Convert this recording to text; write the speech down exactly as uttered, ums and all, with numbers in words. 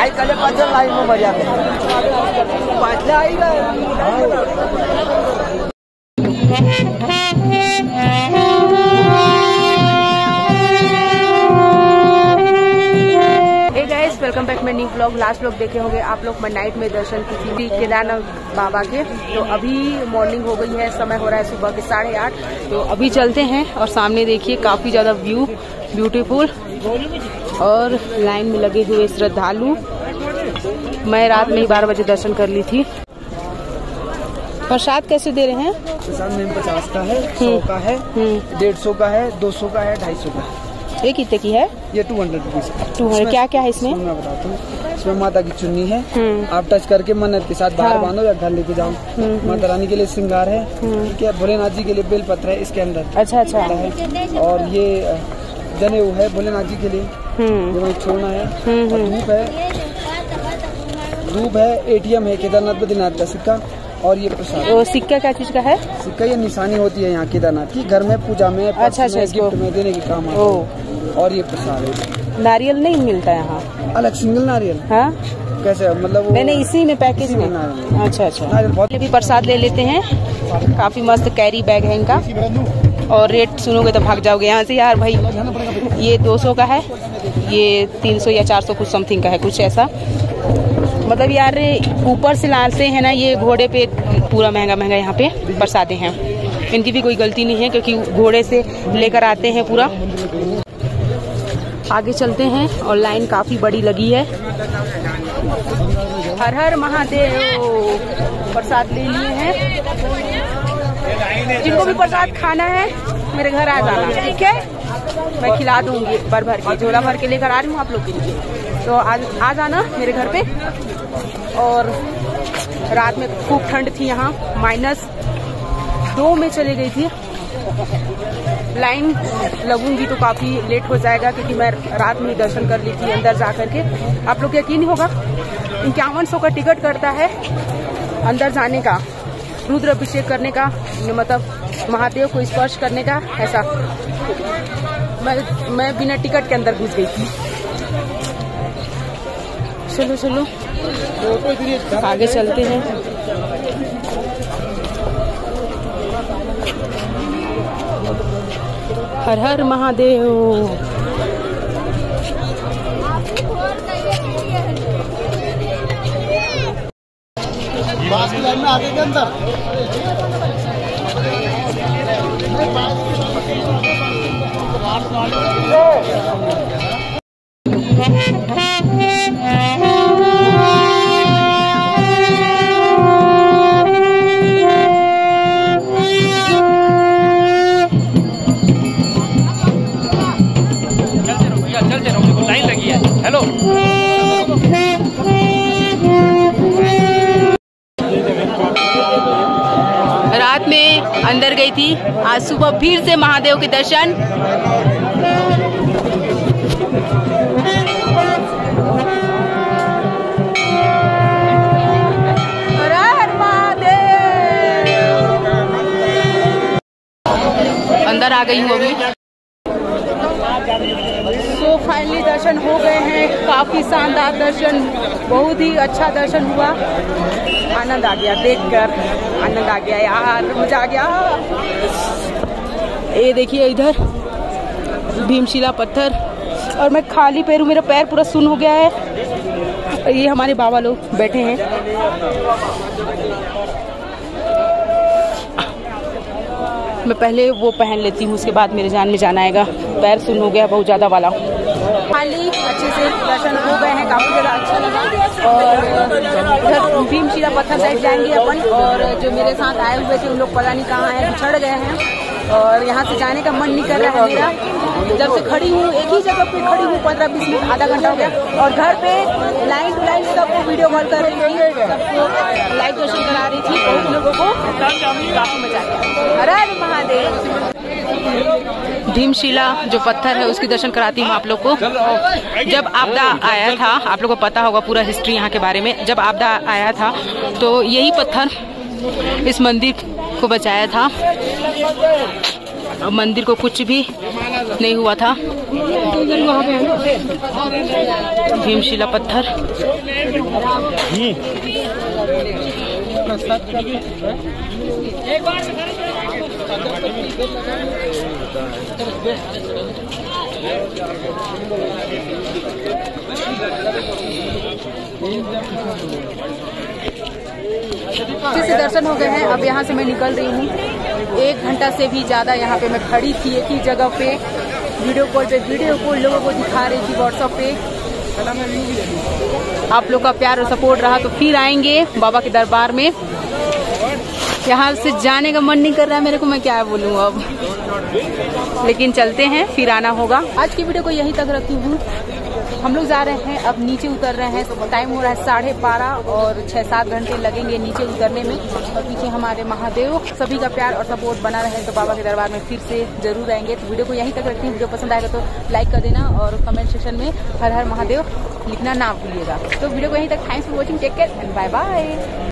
कल पाचल लाइन में बढ़िया पाचला आएगा। Welcome back my new vlog. Last vlog देखे होंगे आप लोग, मैं नाइट में दर्शन की थी केदारनाथ बाबा के। तो अभी मॉर्निंग हो गई है, समय हो रहा है सुबह के साढ़े आठ। तो अभी चलते हैं और सामने देखिए काफी ज्यादा व्यू ब्यूटीफुल और लाइन में लगे हुए श्रद्धालु। मैं रात में ही बारह बजे दर्शन कर ली थी। प्रसाद कैसे दे रहे हैं? प्रसाद में पचास का है, सौ का है, डेढ़ सौ का है, दो सौ का है, ढाई सौ का है। ये कितने की है? ये two hundred rupees. Two hundred क्या क्या है इसमें? मैं बताता हूँ। इसमें माता की चुन्नी है, आप टच करके मन्नत के साथ बाहर हाँ। बांधो या घर लेके जाओ। माता रानी के लिए श्रृंगार है, ठीक है। भोलेनाथ जी के लिए बेल पत्र है इसके अंदर। अच्छा अच्छा है। और ये जनेऊ है भोलेनाथ जी के लिए, जो वहीं छोड़ना है। धूप है, धूप है, एटीएम है केदारनाथ बद्रीनाथ का सिक्का। और ये प्रसाद। तो सिक्का क्या चीज का है? सिक्का ये निशानी होती है यहाँ केदारनाथ की, घर में पूजा में, अच्छा अच्छा, गिफ्ट में देने के काम आता है। और ये प्रसाद है। नारियल नहीं मिलता यहाँ? अलग सिंगल नारियल। हाँ कैसे मतलब? नहीं नहीं, इसी में पैकेज में। अच्छा अच्छा, बहुत भी प्रसाद ले लेते हैं। काफी मस्त कैरी बैग है इनका। और रेट सुनोगे तो भाग जाओगे यहाँ से यार भाई। ये दो सौ का है, ये तीन सौ या चार सौ कुछ समथिंग का है, कुछ ऐसा। मतलब यार ऊपर से लाते हैं ना ये घोड़े पे, पूरा महंगा महंगा यहाँ पे प्रसादे हैं। इनकी भी कोई गलती नहीं है क्योंकि घोड़े से लेकर आते हैं पूरा। आगे चलते हैं और लाइन काफी बड़ी लगी है। हर हर महादेव। प्रसाद ले लिए हैं। जिनको भी प्रसाद खाना है मेरे घर आ जाना, ठीक है? मैं खिला दूंगी भर भर के, झोला भर के लेकर आ रही हूँ आप लोग के लिए। तो आज आ जाना मेरे घर पे। और रात में खूब ठंड थी यहाँ, माइनस दो में चली गई थी। लाइन लगूंगी तो काफी लेट हो जाएगा क्योंकि मैं रात में दर्शन कर ली थी अंदर जा करके। आप लोग यकीन नहीं होगा, इक्यावन सौ का टिकट करता है अंदर जाने का, रुद्र अभिषेक करने का, मतलब महादेव को स्पर्श करने का। ऐसा मैं मैं बिना टिकट के अंदर घुस गई थी। चलो चलो आगे चलते हैं। हर हर महादेव। बास की लाइन में आगे के अंदर लाइन लगी है। हेलो रात में अंदर गई थी, आज सुबह फिर से महादेव के दर्शन। हर हर महादेव। अंदर आ गई हूँ अभी। तो फाइनली दर्शन हो गए हैं। काफी शानदार दर्शन, बहुत ही अच्छा दर्शन हुआ। आनंद आ गया देखकर, आनंद आ गया यार, मजा आ गया। ये देखिए इधर भीमशिला पत्थर, और मैं खाली पैर हूँ, मेरा पैर पूरा सुन्न हो गया है। ये हमारे बाबा लोग बैठे हैं। मैं पहले वो पहन लेती हूँ, उसके बाद मेरे जान में जाना आएगा। पैर सुन्न हो गया बहुत ज्यादा वाला। खाली अच्छे से दर्शन हो गए हैं, काफी ज्यादा अच्छा लगा। और इधर भीमशिला पत्थर साइड जाएंगे अपन। और जो मेरे साथ आए हुए थे उन लोग पता नहीं कहाँ हैं, बिछड़ गए हैं। और यहाँ से जाने का मन नहीं कर रहा है मेरा। जब से खड़ी हूँ एक ही जगह पे खड़ी हूँ, पंद्रह बीस मिनट आधा घंटा हो गया। और घर पे लाइन टू लाइन सबको वीडियो कॉल कर रही थी, सबको लाइव दर्शन करा रही थी, बहुत लोगों को। काफी मजा आया। हर हर महादेव। भीमशिला जो पत्थर है उसकी दर्शन कराती हूँ आप लोग को। जब आपदा आया था, आप लोग को पता होगा पूरा हिस्ट्री यहाँ के बारे में। जब आपदा आया था तो यही पत्थर इस मंदिर को बचाया था। अब मंदिर को कुछ भी नहीं हुआ था। भीमशिला पत्थर। अच्छे से दर्शन हो गए हैं। अब यहाँ से मैं निकल रही हूँ। एक घंटा से भी ज्यादा यहाँ पे मैं खड़ी थी एक ही जगह पे, वीडियो कॉल पे वीडियो कॉल लोगों को दिखा रही थी व्हाट्सएप पे। आप लोग का प्यार और सपोर्ट रहा तो फिर आएंगे बाबा के दरबार में। यहाँ से जाने का मन नहीं कर रहा है मेरे को, मैं क्या बोलूँ अब, लेकिन चलते हैं, फिर आना होगा। आज की वीडियो को यहीं तक रखती हूँ। हम लोग जा रहे हैं, अब नीचे उतर रहे हैं। टाइम हो रहा है साढ़े बारह और छह सात घंटे लगेंगे नीचे उतरने में। और पीछे हमारे महादेव। सभी का प्यार और सपोर्ट बना रहे तो बाबा के दरबार में फिर से जरूर आएंगे। तो वीडियो को यहीं तक रखती हूँ। वीडियो पसंद आएगा तो लाइक कर देना और कमेंट सेक्शन में हर हर महादेव लिखना ना भूलिएगा। तो वीडियो को यहीं तक। Thanks for watching, take care and bye bye.